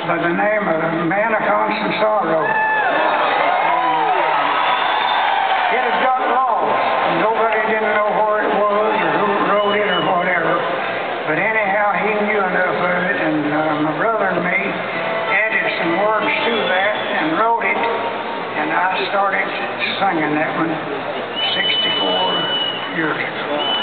by the name of The Man of Constant Sorrow. It had got lost. Nobody didn't know where it was or who wrote it or whatever. But anyhow, he knew enough of it, and my brother and me added some words to that and wrote it, and I started singing that one 64 years ago.